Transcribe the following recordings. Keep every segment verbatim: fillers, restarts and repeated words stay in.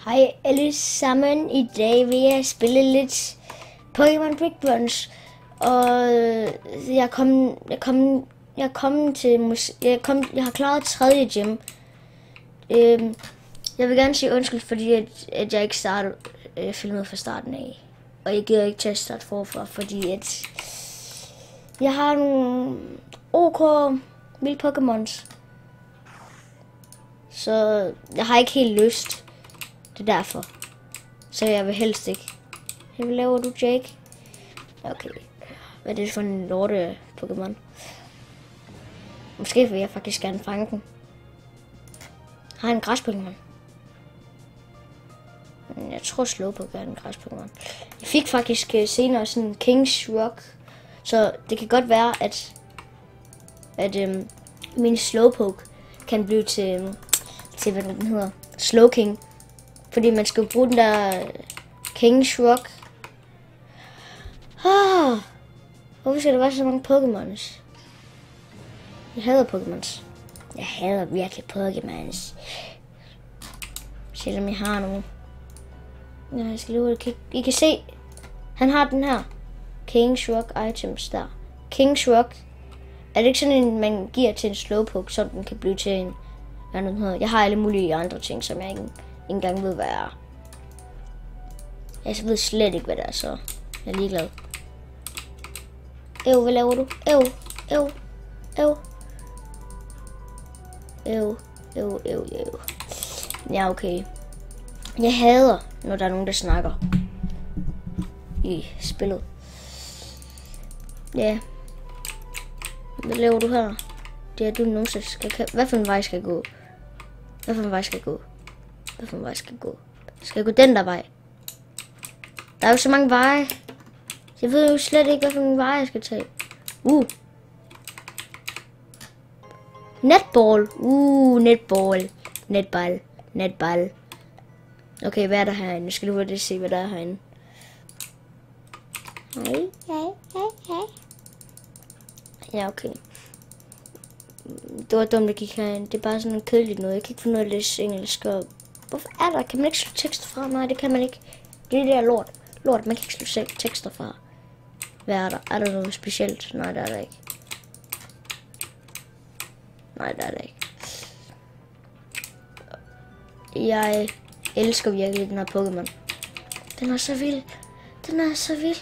Hej alle sammen, i dag vil jeg spille lidt Pokémon Brick Bunch, og jeg kom, jeg kom, jeg kom til, jeg kom, jeg har klaret tredje gym. Øhm, jeg vil gerne sige undskyld, fordi at, at jeg ikke startede øh, filmet fra starten af, og jeg gider ikke til at starte forfra, fordi at jeg har nogle OK vilde Pokémons, så jeg har ikke helt lyst. Det er derfor. Så jeg vil helst ikke. Hvad laver du, Jake? Okay. Hvad er det for en lorte Pokémon? Måske vil jeg faktisk gerne fange den. Har jeg en græs Pokémon? Jeg tror Slowpoke er en græs Pokémon. Jeg fik faktisk senere sådan en King's Rock. Så det kan godt være, at, at øhm, min Slowpoke kan blive til, til hvad den hedder, Slowking. Fordi man skal bruge den der King's Rock. Ah, hvorfor skal der være så mange Pokémons? Jeg hader Pokémons. Jeg hader virkelig Pokémons. Selvom jeg har nogle. Ja, jeg skal lige kigge. I kan se, han har den her King's Rock items der. King's Rock. Er det ikke sådan en, man giver til en Slowpoke, så den kan blive til en, hvad den hedder? Jeg har alle mulige andre ting, som jeg ikke engang ved, hvad er. Jeg ved slet ikke, hvad det er, så jeg er ligeglad. Øv, hvad laver du? Øv, øv, øv. Øv, øv, øv, øv. Ja, okay. Jeg hader, når der er nogen, der snakker i spillet. Ja. Hvad laver du her? Det er du nogensinde skal. Hvad for en vej skal jeg gå? Hvad for en vej skal jeg gå? Hvad for en vej skal jeg gå? Skal jeg gå den der vej? Der er jo så mange veje. Jeg ved jo slet ikke, hvad for en vej jeg skal tage. Uh. Netball. Uh, netball. Netball. Netball. Okay, hvad er der herinde? Nu skal du hurtigt se, hvad der er herinde. Hej, hej, hej, hej. Ja, okay. Det var dumt, at jeg gik herind. Det er bare sådan noget kedeligt noget. Jeg kan ikke finde noget at læse engelsk. Og hvorfor er der? Kan man ikke slå tekster fra? Nej, det kan man ikke. Det er det der lort. Lort, man kan ikke slå tekster fra. Hvad er der? Er der noget specielt? Nej, der er der ikke. Nej, der er der ikke. Jeg elsker virkelig den her Pokémon. Den er så vild. Den er så vild.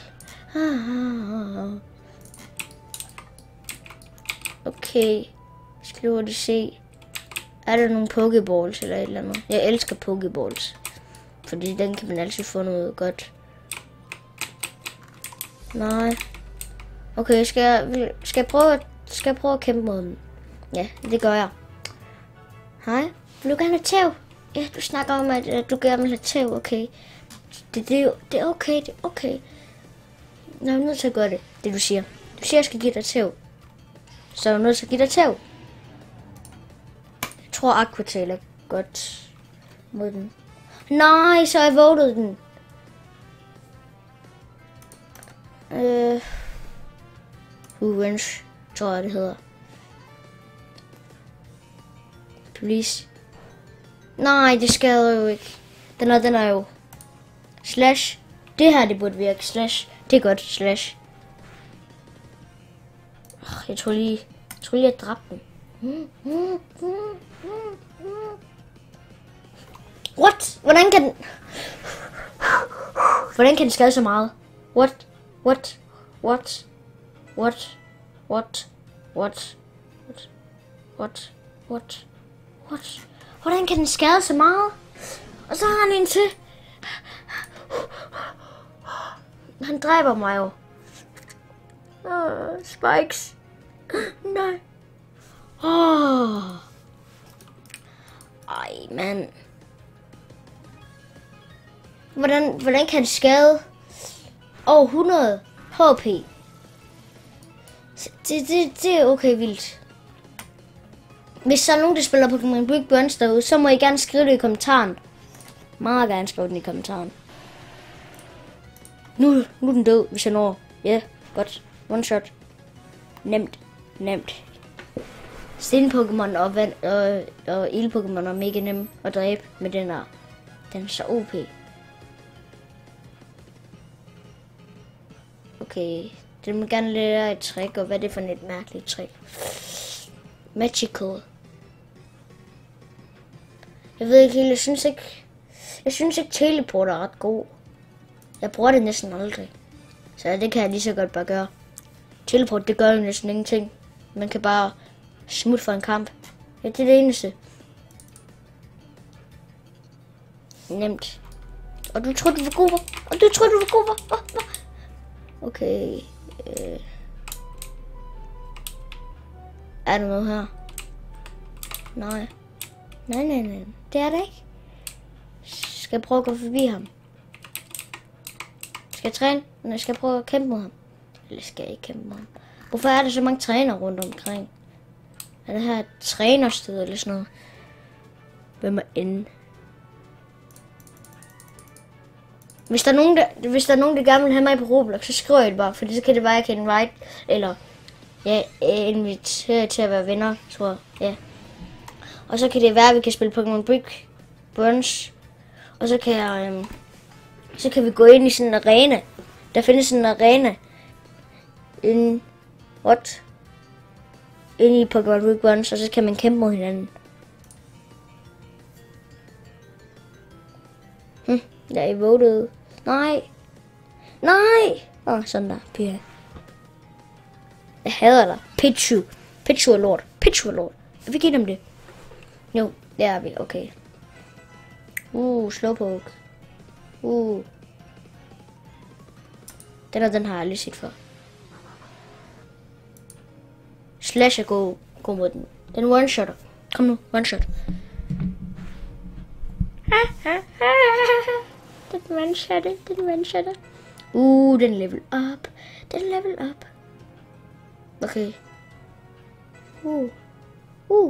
Okay. Skal du hurtigt se. Er der nogle Pokéballs eller et eller andet? Jeg elsker Pokéballs. Fordi den kan man altid få noget godt. Nej. Okay, skal jeg, skal jeg, prøve, skal jeg prøve at kæmpe mod dem? Ja, det gør jeg. Hej. Vil du gerne have tæv? Ja, du snakker om, at du gerne vil have tæv. Okay. Det, det, det er okay, det er okay. Jeg er nødt til at gøre det, det du siger. Du siger, at jeg skal give dig tæv. Så er jeg nødt til at give dig tæv. Jeg tror, Aquatail er godt mod den. Nej, så har jeg votet den. Øh... Revenge, tror jeg det hedder. Please. Nej, det skader jo ikke. Den er, den er jo... Slash. Det her, det burde virke. Slash. Det er godt. Slash. Jeg tror lige... Jeg tror lige, jeg dræbte den. What? Hvordan kan den... Hvordan kan den skade så meget? What? What? What? What? What? What? What? What? What? What? Hvordan kan den skade så meget? Og så har han en til. Han dræber mig jo. Oh, Spikes. Nej. Oh. Ej, mand. Hvordan, hvordan kan det skade? Åh, oh, hundrede H P. Det, det, det er okay vildt. Hvis der er nogen, der spiller Pokémon Brick Bunch derude, så må I gerne skrive det i kommentaren. Meget gerne skrive den i kommentaren. Nu, nu er den død, hvis jeg når. Ja, yeah, godt. One shot. Nemt. Nemt. Sten Pokémon og, vand, og, og ild Pokémon er mega nem at dræbe med den her. Den er så O P. Okay, den vil gerne lære et trick, og hvad er det for et mærkeligt trick? Magical. Jeg ved ikke helt, jeg synes ikke, jeg synes ikke teleport er ret god. Jeg bruger det næsten aldrig. Så det kan jeg lige så godt bare gøre. Teleport, det gør jo næsten ingenting. Man kan bare smutte for en kamp. Ja, det er det eneste. Nemt. Og du tror du var god, og du tror du var god, oh, oh. Okay. Øh. Er der noget her? Nej. Nej, nej, nej. Det er det ikke. Skal jeg prøve at gå forbi ham? Skal jeg træne? Nej, skal jeg prøve at kæmpe mod ham? Eller skal jeg ikke kæmpe mod ham? Hvorfor er der så mange trænere rundt omkring? Er det her et trænersted eller sådan noget? Hvem er inde? Hvis der er nogen, der, hvis der er nogen, der gerne vil have mig på Roblox, så skriver jeg det bare, for så kan det være, at jeg kan invite, eller ja, invitere til at være venner, tror jeg. Ja. Og så kan det være, at vi kan spille Pokémon Brick Burns, og så kan jeg, øhm, så kan vi gå ind i sådan en arena. Der findes sådan en arena in what? Inde i Pokémon Brick Burns, og så kan man kæmpe mod hinanden. Hm, jeg er voted. Nej. Nej. Åh, oh, sådan der. Pia. Jeg hader dig. Pichu. Pichu er lort. Pichu er lort. Jeg vil give dem det. Jo, det er vi. Okay. Uh, slowpoke. Uh. Den og den har jeg aldrig set før. Slash er god, god mod den. Den one-shotter. Kom nu, one-shot. Den one-shotter, den one-shotter. Uh, den level up. Den level up. Okay. Uh. Uh.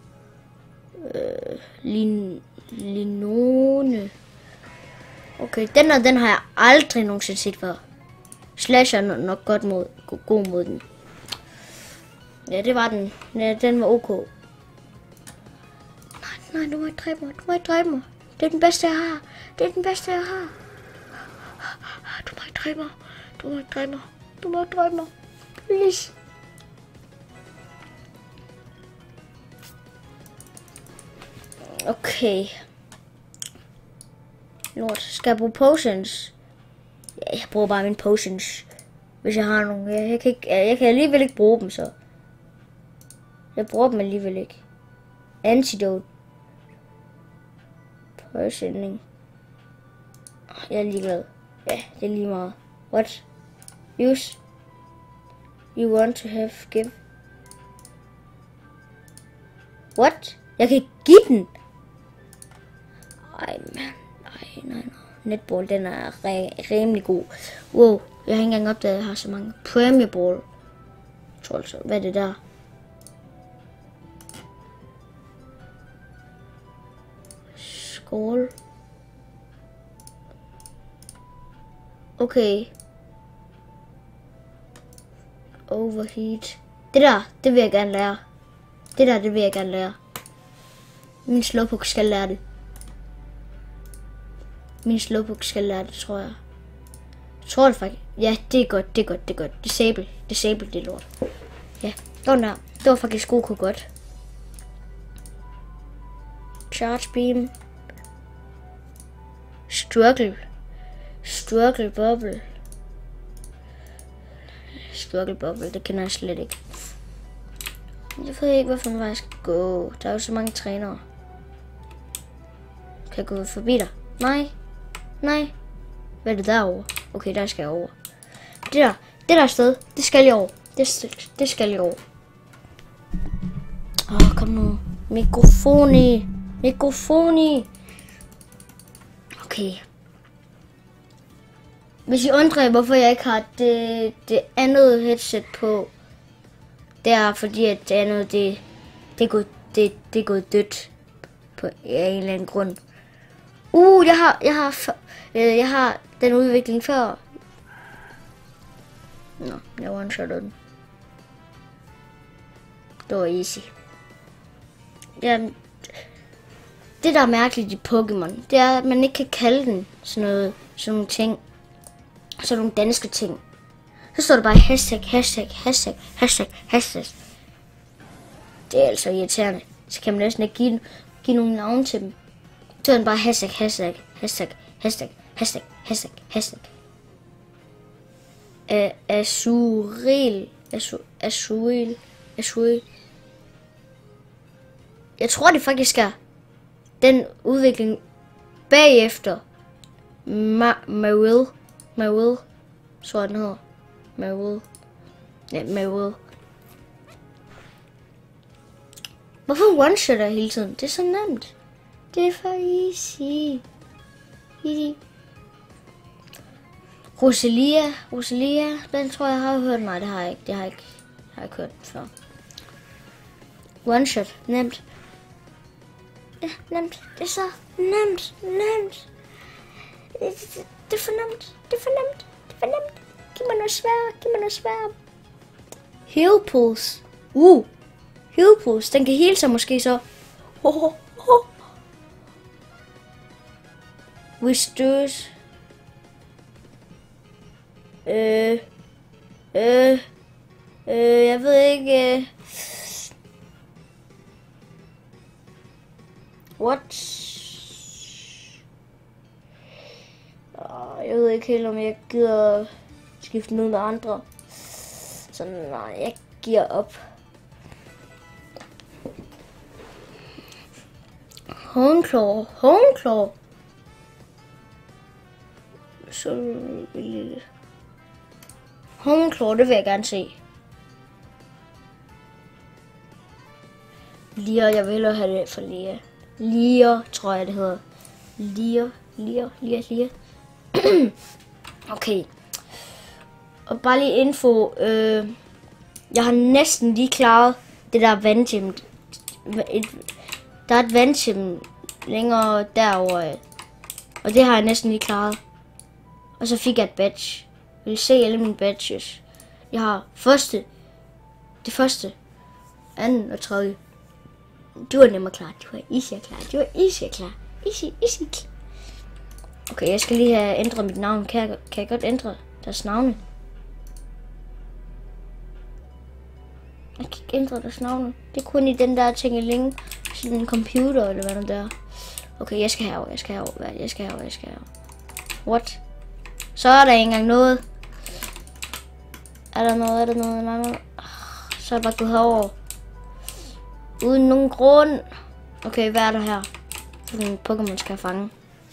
Øh, lin, linone. Okay, den og den har jeg aldrig nogensinde set før. Slash er nok godt mod, god mod den. Ja, det var den. Ja, den var ok. Nej, nej, du må ikke dræbe mig. Du må ikke dræbe mig. Det er den bedste, jeg har. Det er den bedste, jeg har. Du må ikke dræbe mig. Du må ikke dræbe mig. Du må ikke dræbe mig. Please. Okay. Lort, skal jeg bruge potions? Ja, jeg bruger bare mine potions. Hvis jeg har nogle. Jeg, jeg, kan, ikke, jeg kan alligevel ikke bruge dem, så. Jeg bruger dem alligevel ikke. Antidote. Poisoning. Jeg er ligeglad. Ja, det er lige meget. What? Use. You want to have give. What? Jeg kan ikke give den. Ej, mand. Ej, nej, nej. Netball, den er re- rimelig god. Wow, jeg har ikke engang opdaget, at jeg har så mange. Premier Ball. Jeg tror altså, hvad er det der? Skål. Okay. Overheat. Det der, det vil jeg gerne lære. Det der, det vil jeg gerne lære. Min slowpoke skal lære det. Min slowpoke skal lære det, tror jeg. Jeg tror det faktisk. Ja, det er godt, det er godt, det er godt. Disable, disable, det er lort. Ja, det var der. Det var faktisk Goku godt. Charge beam. Struggle. Struggle bubble. Struggle bubble, det kender jeg slet ikke. Jeg ved ikke, hvorfor man faktisk skal gå. Der er jo så mange trænere. Kan jeg gå forbi dig? Nej. Nej. Hvad er det derovre? Okay, der skal jeg over. Det der, det der sted, det skal jeg over. Det, det skal jeg over. Åh, oh, kom nu. Mikrofon i. Mikrofon i. Okay. Hvis I undrer, hvorfor jeg ikke har det, det andet headset på, det er fordi, at det andet, det, det, er, gået, det, det er gået dødt på en eller anden grund. Uh, jeg har, jeg har, øh, jeg har den udvikling før. Nå, jeg one-shottede den. Det var easy. Ja, Det, der er mærkeligt i Pokémon, det er, at man ikke kan kalde den sådan noget, sådan nogle ting. Sådan nogle danske ting. Så står der bare hashtag, hashtag, hashtag, hashtag, hashtag. Det er altså irriterende. Så kan man næsten ikke give, give nogle navne til dem. Så er den bare hashtag, hashtag, hashtag, hashtag, hashtag, hashtag, hashtag. Azuril. Azuril. Azuril. Jeg tror det faktisk er den udvikling bagefter Ma- Marill. Marill. Så den hedder. Marill. Ja, Marill. Hvorfor one-shotter jeg hele tiden? Det er så nemt. Det er for easy. Easy. Rosalia. Rosalia. Den tror jeg har hørt. Nej, det har jeg ikke. Det har jeg ikke, har jeg ikke hørt før. One-shot. Nemt. Ja, nemt. Det er så nemt. Nemt. Det, det er for nemt. Det er for nemt. Det er for nemt. Giv mig noget sværere. Giv mig noget sværere. Heal pulse. Uh. Heal pulse. Den kan hele sig måske så. Oh, oh, oh. Restores. Øh. Øh. Øh. Jeg ved ikke. Øh. What? Jeg ved ikke helt, om jeg gider skifte noget med andre. Så nej, jeg giver op. Hornclaw. Hornclaw. Så lille. Hornclaw, det vil jeg gerne se. Lier, jeg vil hellere have det for Lier. Lier, tror jeg det hedder. Lier, Lier, Lier, Lier. Okay. Og bare lige info. Øh, jeg har næsten lige klaret det der vandgym. Der er et vandgym længere derovre. Og det har jeg næsten lige klaret. Og så fik jeg et badge. Jeg vil se alle mine badges. Jeg har første. Det første. Anden og tredje. Du var nemmere klar. Du var easy klar. Du var easy klar. Easy, easy klar. Okay, jeg skal lige have ændret mit navn. Kan jeg, kan jeg godt ændre deres navne? Jeg kan ikke ændre deres navne. Det er kun i den der tingeling. Sådan en computer eller hvad der er. Okay, jeg skal herover. Jeg skal herover. Jeg skal herover. Jeg skal herover. What? Så er der ikke engang noget. Er der noget? Er der noget? Nej, nej. Så er jeg bare gået herover. Uden nogen grund. Okay, hvad er der her? Sådan Pokémon skal jeg fange.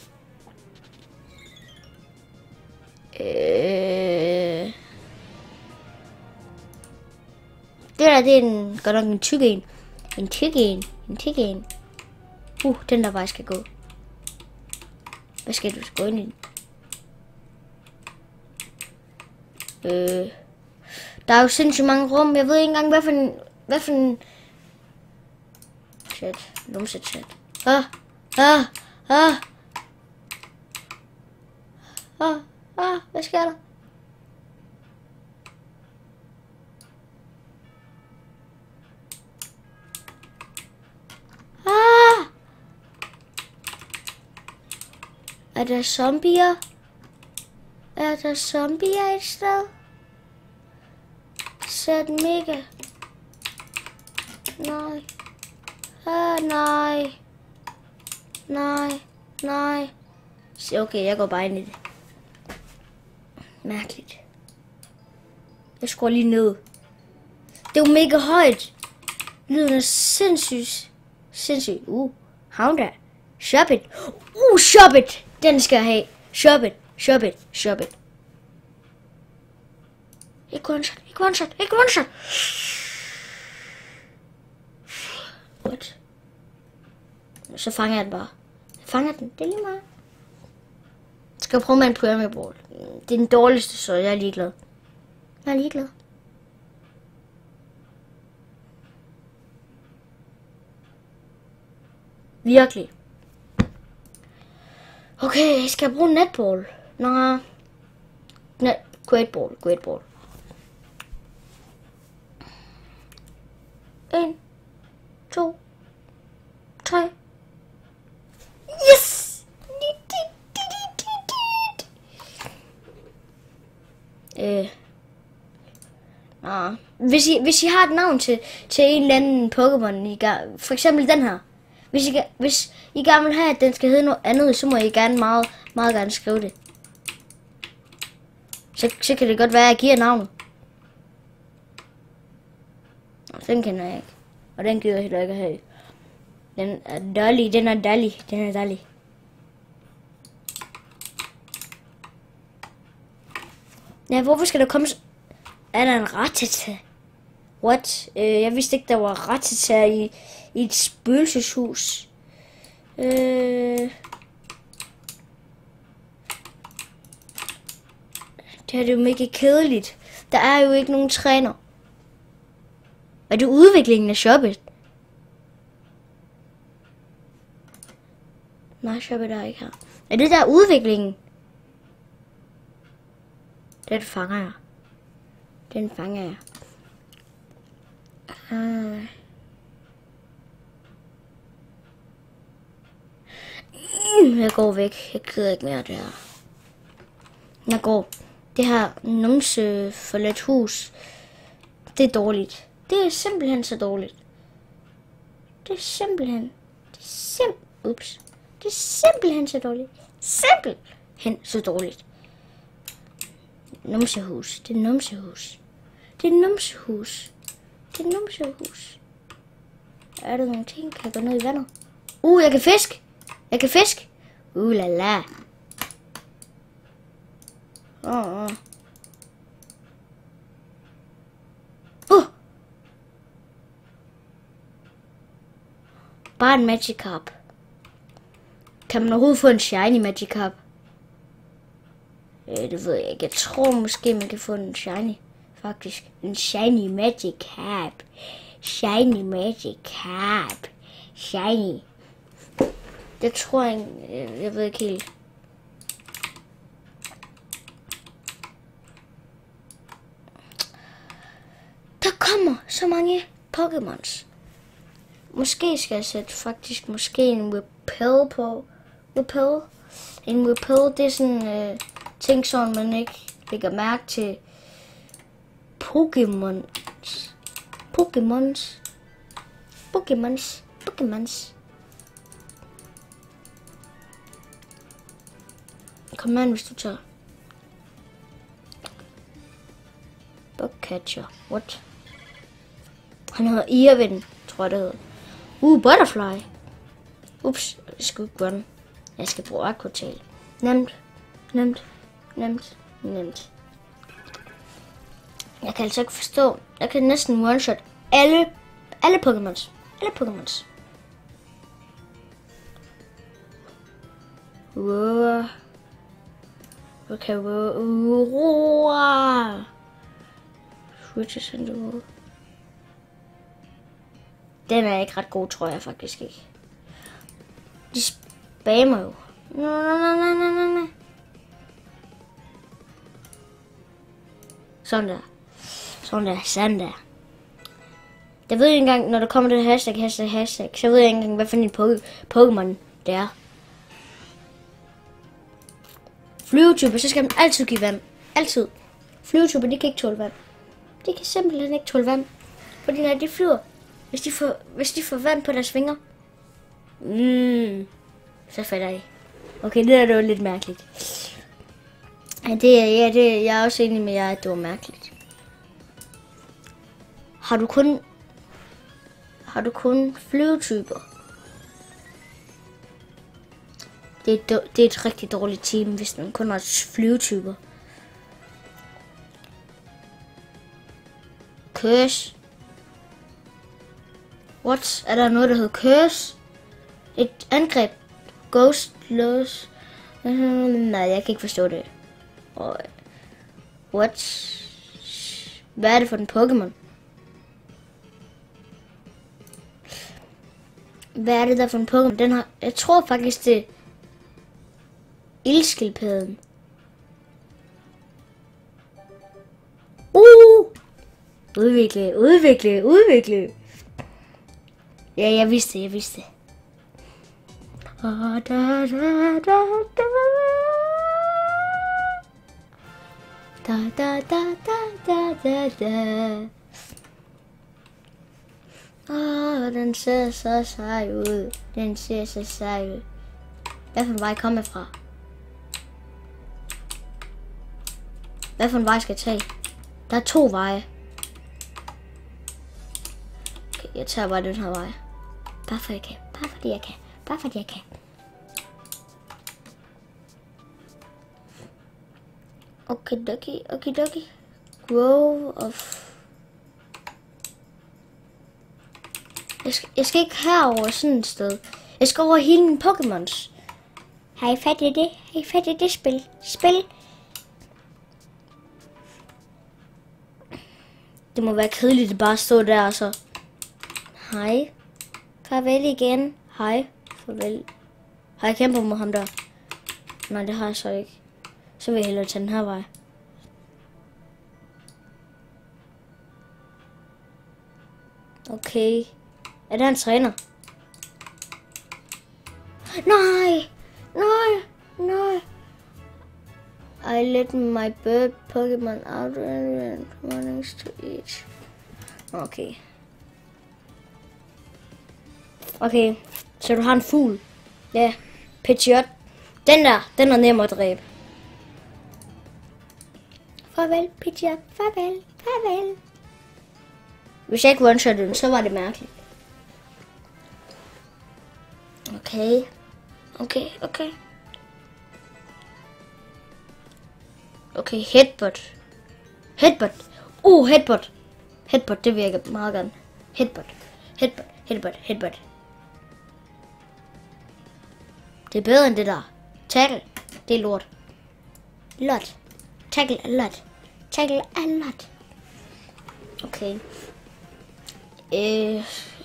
Øh... Det der, det er en, godt nok en tyk en. En tyk en. En tyk en. Uh, den der vej skal gå. Hvad skal du gå ind i den? Øh... Der er jo sindssygt mange rum. Jeg ved ikke engang, hvad for en... Hvad for en... Chat. Lumset chat. Ah! Ah! Ah! Ah! Ah! Hvad sker der? Ah! Er der zombier? Er der zombier et sted? Sæt mega. Nej. Ah, nej. Nej. Nej. Okay, jeg går bare ind i det. Mærkeligt. Jeg skruer lige ned. Det er jo mega højt. Lyden er sindssygt. Sindssygt. Uh, havn der. Shop it. Uh, shop it. Den skal jeg have. Shop it. Shop it. Shop it. Ikke one shot. Ikke one shot. Ikke one shot. What? Så fanger jeg den bare. Jeg fanger den. Det er lige meget. Jeg skal prøve med en Premier Ball. Det er den dårligste, så jeg er ligeglad. Jeg er ligeglad. Virkelig. Okay, skal jeg bruge netball? Nej. Net, great ball, great ball. En, to, tre, hvis I, hvis I har et navn til, til en eller anden Pokémon, I gør, for eksempel den her. Hvis I, hvis I gerne vil have, at den skal hedde noget andet, så må I gerne meget, meget gerne skrive det. Så, så kan det godt være, at jeg giver navnet. Den kender jeg ikke. Og den gider jeg heller ikke have. Den er Dolly, den er Dolly, den er Dolly. Ja, hvorfor skal der komme så... Er der en Rattata? What? Øh, jeg vidste ikke, der var Rattata i, i et spøgelseshus. Øh... Det her det er jo mega kedeligt. Der er jo ikke nogen træner. Er det udviklingen af shoppet? Nej, shoppet er ikke her. Er det der udviklingen? Den fanger jeg. Den fanger jeg. Ah. Jeg går væk. Jeg gider ikke mere det her. Jeg går. Det her numse forladt hus. Det er dårligt. Det er simpelthen så dårligt. Det er simpelthen. Det er sim... Ups. Det er simpelthen så dårligt. Simpelthen så dårligt. Numsehus. Det er numsehus. Det er numsehus. Det er numsehus. Er der nogle ting? Kan jeg gå ned i vandet? Uh, jeg kan fisk. Jeg kan fisk. Uh, la la. Åh, oh, oh. Uh. Bare en Magikarp. Kan man overhovedet få en shiny Magikarp? Øh, det ved jeg ikke. Jeg tror måske, man kan få en shiny. Faktisk. En shiny Magikarp. Shiny Magikarp. Shiny. Det tror jeg... Jeg, jeg ved ikke helt. Der kommer så mange Pokémons. Måske skal jeg sætte faktisk måske en Repel på. Repel. En Repel, det er sådan øh, ting, som man ikke lægger mærke til. Pokémons. Pokémons. Pokémons. Pokémons. Kom an, hvis du tager. Bugcatcher. What? Han hedder Irvin, tror jeg det hedder. Uh, Butterfly. Ups, jeg skal ikke gøre den. Jeg skal bruge Aquatail. Nemt. Nemt. Nemt. Nemt. Jeg kan altså ikke forstå. Jeg kan næsten one-shot alle, alle Pokémons. Alle Pokémons. Wow. Okay, wow. Switches in the world. Den er ikke ret god, tror jeg faktisk ikke. De spammer jo. Nej, nej, nej, nej, nej, nej. Sådan der. Sådan der, sådan der. Jeg ved ikke engang, når der kommer det hashtag, hashtag, hashtag, så ved jeg ikke engang, hvad for en Pokémon det er. Flyvetyper, så skal man altid give vand. Altid. Flyvetyper, de kan ikke tåle vand. De kan simpelthen ikke tåle vand. Fordi når de flyver, hvis de får, hvis de får vand på deres vinger, mm, så falder de. Okay, det er jo lidt mærkeligt. Ja, det er, ja, det, jeg er også enig med jer, at det var mærkeligt. Har du kun, har du kun flyvetyper? Det er, det er et rigtig dårligt team, hvis man kun har flyvetyper. Curse. What? Er der noget, der hedder Curse? Et angreb. Ghost Loss. Nej, jeg kan ikke forstå det. Og what? Hvad er det for en Pokémon? Hvad er det der for en Pokémon? Den har, jeg tror faktisk det er ildskildpadden. Uh! Udvikle, udvikle, udvikle. Ja, jeg vidste, jeg vidste. Da, da, da, da, da. Da, da, da, da, da, da, da. Åh, den ser så sej ud. Den ser så sej ud. Hvad for en vej kommer jeg fra? Hvad for en vej skal jeg tage? Der er to veje. Okay, jeg tager bare den her vej. Bare fordi jeg kan. Bare fordi jeg kan. Bare fordi jeg kan. Okay, dokie, okay, dokie. Grove of... Jeg skal, jeg skal ikke herover sådan et sted. Jeg skal over hele mine Pokémons. Har I fat i det? Har I fat i det spil? Spil? Det må være kedeligt at bare stå der og så... Hej. Farvel igen. Hej. Farvel. Har jeg kæmpet mod ham der? Nej, det har jeg så ikke. Så vil jeg hellere tage den her vej. Okay. Er der en træner? Nej! Nej! Nej! I let my bird Pokemon out and runnings to eat. Okay. Okay, så du har en fugl. Ja, Pidgeot. Den der, den er nem at dræbe. Farvel, Pidgeot. Farvel, farvel. Hvis jeg ikke one-shot den, så var det mærkeligt. Okay. Okay, okay. Okay, headbutt. Headbutt. Uh, headbutt. Headbutt, det virker meget gerne. Headbutt. Headbutt, headbutt, headbutt. Det er bedre end det der. Tackle. Det er lort. Lort. Tackle er lort. Tackle er lort. Okay. Øh.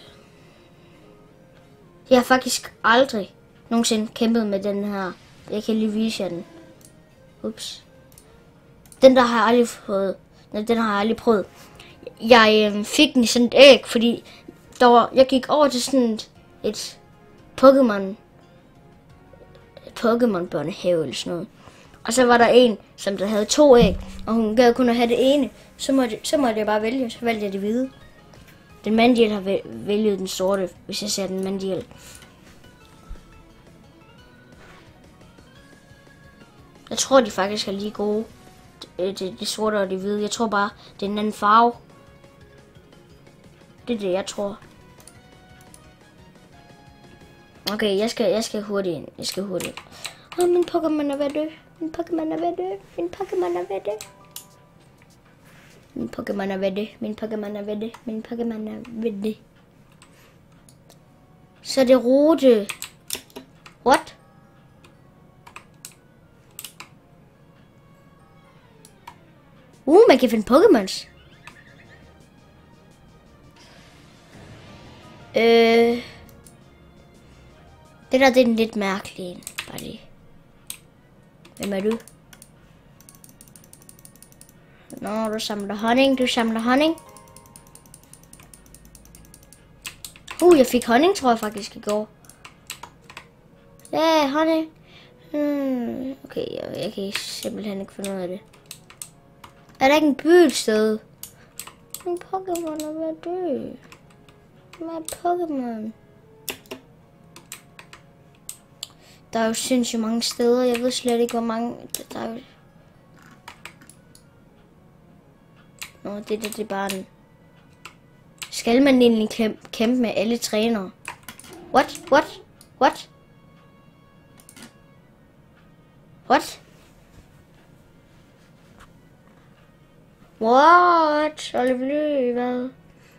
Jeg har faktisk aldrig nogensinde kæmpet med den her. Jeg kan lige vise jer den. Ups. Den der har jeg aldrig prøvet. Nej, den har jeg aldrig prøvet. Jeg øh, fik den i sådan et æg, fordi der var, jeg gik over til sådan et, et Pokémon Pokémon børnehave eller sådan noget. Og så var der en, som der havde to æg, og hun gad kun at have det ene. Så måtte, så måtte jeg bare vælge, så valgte jeg det hvide. Den mandiel har vælget den sorte, hvis jeg ser den mandiel. Jeg tror, de faktisk er lige gode. Det, det, det sorte og det hvide. Jeg tror bare, det er en anden farve. Det er det, jeg tror. Okay, jeg skal, jeg skal hurtigt ind. Jeg skal hurtigt ind. Åh, min Pokémon er ved at dø. Min Pokémon er ved at dø. Min Pokémon er ved at dø. Min Pokémon er ved det. Min Pokémon er ved det. Min Pokémon er ved det. Så det rute. What? Uh, man kan finde Pokémons. Øh. Det der, det er en lidt mærkelig en. Bare lige. Hvem er du? Nå, du samler honning. Du samler honning. Uh, jeg fik honning, tror jeg faktisk i går. Ja, honning. Hmm, okay, jeg, jeg kan simpelthen ikke finde ud af det. Er der ikke en by et sted? Min Pokémon er ved at dø. Min Pokémon. Der er jo sindssygt mange steder. Jeg ved slet ikke, hvor mange... Der er jo... Nå, det, det, det er bare en... Skal man egentlig kæmpe med alle trænere? What? What? What? What? What? Oliver, hvad?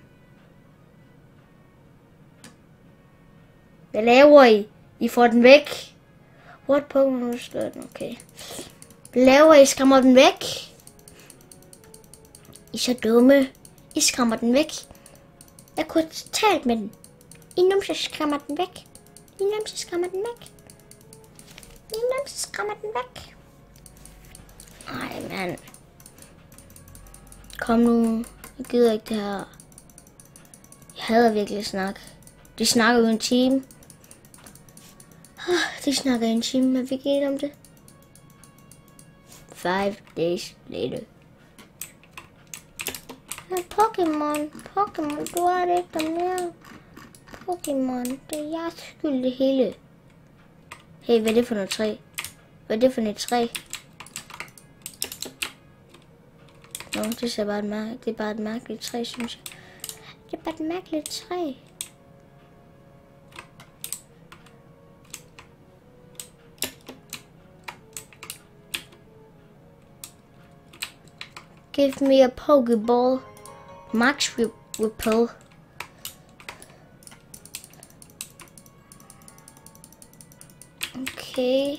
Hvad laver I? I får den væk. What Pokémon slår den? Okay. Hvad laver I? Skræmmer den væk? I er så dumme. I skræmmer den væk. Jeg kunne have talt med den. I numse skræmmer den væk. I numse skræmmer den væk. I numse skræmmer den væk. Ej, mand. Kom nu. Jeg gider ikke det her. Jeg hader virkelig snak. De snakker jo en time. De snakker en time, men vi gik om det. Five days later. Pokémon, Pokémon, du er det ikke der mere. Pokémon, det er jeres skyld det hele. Hey, hvad er det for noget træ? Hvad er det for et træ? Nå, det er bare et mærke. Det er bare et mærkeligt træ, synes jeg. Det er bare et mærkeligt træ. Give me a Pokeball. Max Repel. Okay.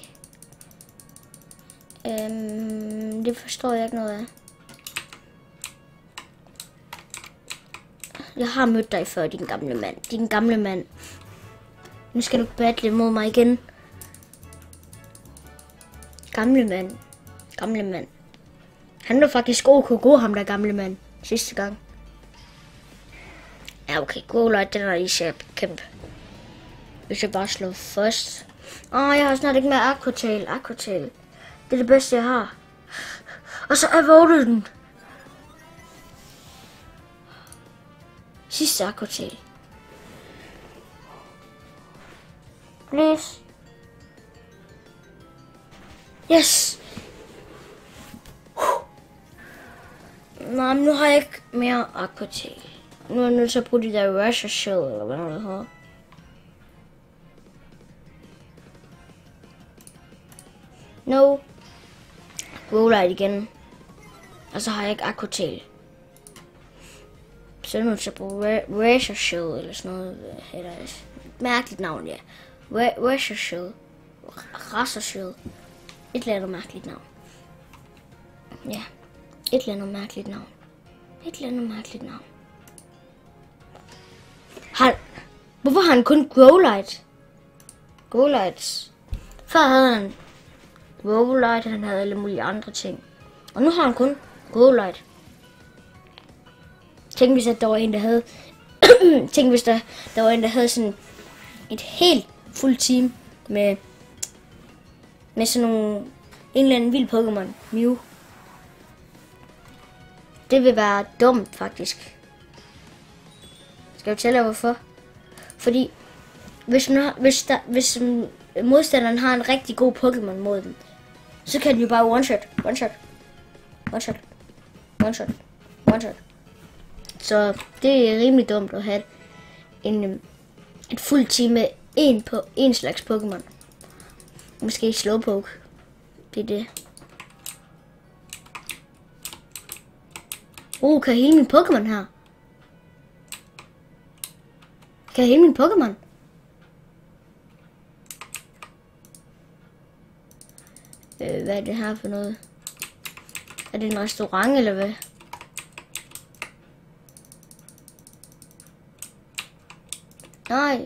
Um, det forstår jeg ikke noget af. Jeg har mødt dig før, din gamle mand. Din gamle mand. Nu skal du battle mod mig igen. Gamle mand. Gamle mand. Han var faktisk ok god, ham der gamle mand. Sidste gang. Ja, okay. Growlite, den er I skal kæmpe. Hvis jeg bare slår først. Åh, oh, jeg har snart ikke mere Aquatail. Aquatail. Det er det bedste, jeg har. Og så evolvede den. Sidste Aquatail. Please. Yes. Nej, men nu har jeg ikke mere Aquatail. Nu er jeg nødt til at bruge de der Rusher Shell, eller hvad det hedder. No. Growlite igen. Og så har jeg ikke Aquatail. Så er jeg nødt til at bruge Razor Shell, eller sådan noget. Eller et mærkeligt navn, ja. Razor Shell. Razor Shell. Et eller andet mærkeligt navn. Ja. Et eller andet mærkeligt navn. Et eller andet mærkeligt navn. Han, hvorfor har han kun Growlite? Growlites. Før havde han Growlite, han havde alle mulige andre ting. Og nu har han kun Growlite. Tænk hvis der var en, der havde... Tænk hvis der, der var en, der havde sådan et helt fuldt team med... Med sådan nogle... En eller anden vild Pokémon. Mew. Det vil være dumt, faktisk. Skal jeg fortælle jer hvorfor? Fordi hvis, har, hvis, der, hvis modstanderen har en rigtig god Pokémon mod den, så kan den jo bare one-shot, one-shot, one-shot, one-shot, one-shot. Så det er rimelig dumt at have en, et fuldt team med en, på, en slags Pokémon. Måske Slowpoke. Det er det. Uh, kan jeg hele min Pokémon her? Kan jeg hele min Pokémon? Øh, hvad er det her for noget? Er det en restaurant eller hvad? Nej.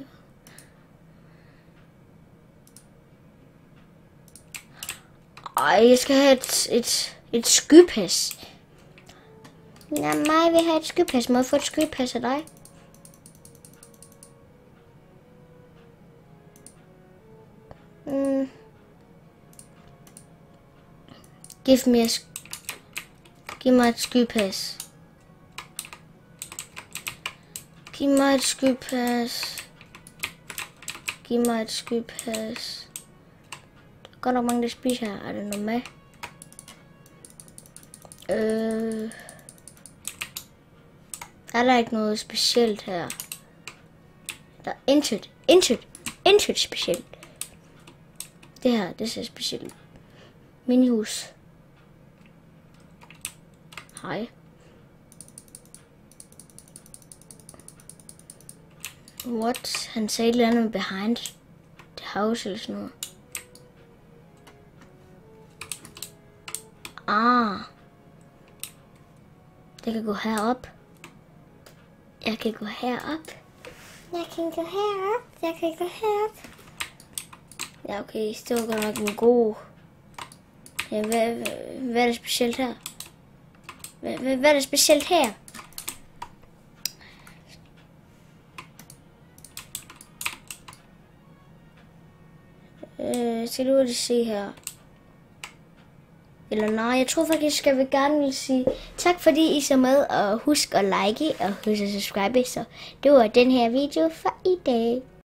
Ej, jeg skal have et, et, et skypas. Ja, mig vil have et skypas. Må jeg få et skypas af dig? Mm. Give me a Giv mig et skypas. Giv mig et skypas. Giv mig et skypas. Der er godt nok mange, der spiser her. Er det noget med? Øh... Er der ikke noget specielt her? Der er intet, intet, intet specielt. Det her, det ser specielt ud. Minihus. Hej. What? Han sagde et eller andet med behind the house eller sådan noget. Ah. Det kan gå herop. Jeg kan gå herop. Jeg kan gå herop. Jeg kan gå herop. Ja, okay. Det var godt nok en god... Ja, hvad, hvad, hvad er det specielt her? Hvad, hvad, hvad er det specielt her? Øh, skal du lige se her. Eller nej, jeg tror faktisk, jeg vil gerne vil sige tak, fordi I så med, og husk at like og husk at subscribe. Så det var den her video for i dag.